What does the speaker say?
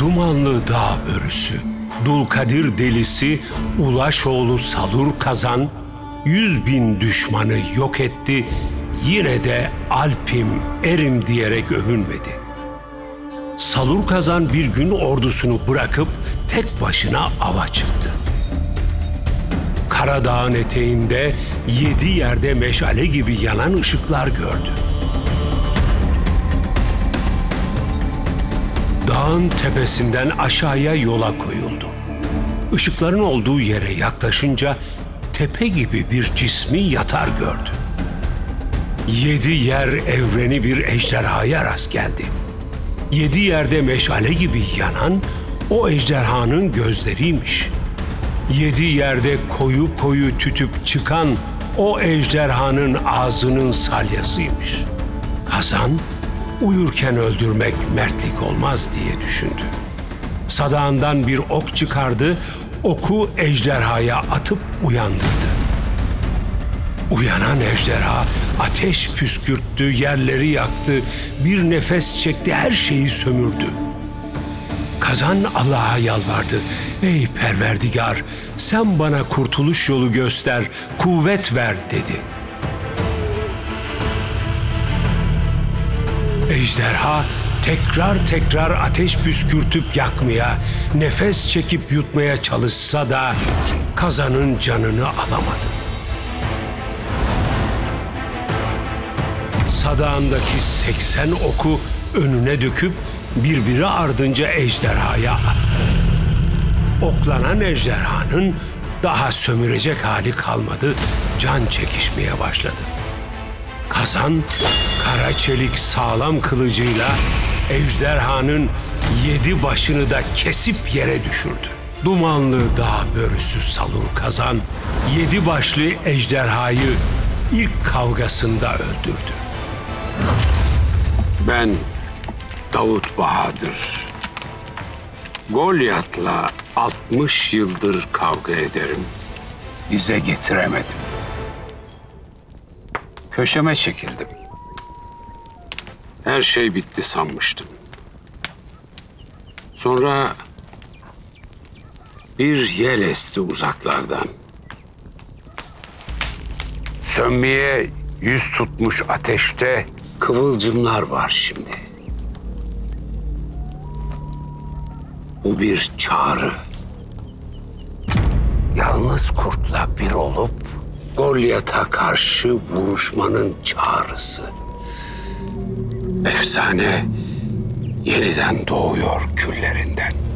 Dumanlı Dağ Börüsü, Dulkadir Delisi Ulaşoğlu Salur Kazan 100.000 düşmanı yok etti, yine de Alp'im, erim diyerek övünmedi. Salur Kazan bir gün ordusunu bırakıp tek başına ava çıktı. Karadağ'ın eteğinde 7 yerde meşale gibi yanan ışıklar gördü. Dağın tepesinden aşağıya yola koyuldu. Işıkların olduğu yere yaklaşınca tepe gibi bir cismi yatar gördü. 7 yer evreni bir ejderhaya rast geldi. 7 yerde meşale gibi yanan o ejderhanın gözleriymiş. 7 yerde koyu koyu tütüp çıkan o ejderhanın ağzının salyasıymış. Kazan, uyurken öldürmek mertlik olmaz diye düşündü. Sadağından bir ok çıkardı, oku ejderhaya atıp uyandırdı. Uyanan ejderha ateş püskürttü, yerleri yaktı, bir nefes çekti, her şeyi sömürdü. Kazan Allah'a yalvardı. Ey Perverdigar, sen bana kurtuluş yolu göster, kuvvet ver dedi. Ejderha tekrar tekrar ateş püskürtüp yakmaya, nefes çekip yutmaya çalışsa da Kazan'ın canını alamadı. Sadağındaki 80 oku önüne döküp birbiri ardınca ejderhaya attı. Oklanan ejderhanın daha sömürecek hali kalmadı, can çekişmeye başladı. Kazan, kara çelik sağlam kılıcıyla ejderhanın 7 başını da kesip yere düşürdü. Dumanlı Dağ Börüsü Salur Kazan, 7 başlı ejderhayı ilk kavgasında öldürdü. Ben Davut Bahadır. Golyat'la 60 yıldır kavga ederim. Dize getiremedim. Köşeme çekildim. Her şey bitti sanmıştım. Sonra bir yel esti uzaklardan. Sönmeye yüz tutmuş ateşte kıvılcımlar var şimdi. Bu bir çağrı. Yalnız kurtla bir olup Golyat'a karşı vuruşmanın çağrısı. Efsane yeniden doğuyor küllerinden.